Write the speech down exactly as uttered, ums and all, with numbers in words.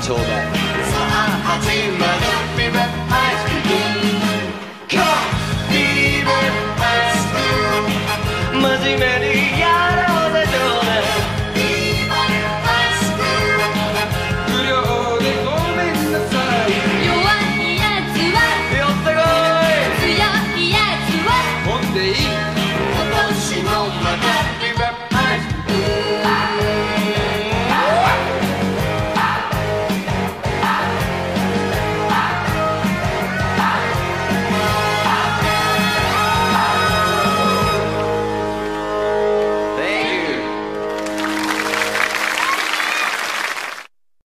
ちょうだい。 さあ始まるビブハイスクール。ビブハイスクール。 真面目にやろうぜ少年。 ビブハイスクール。 不良でごめんなさい。 弱いやつは寄ってこ強いやつはい。ほんでいい。 今年もまた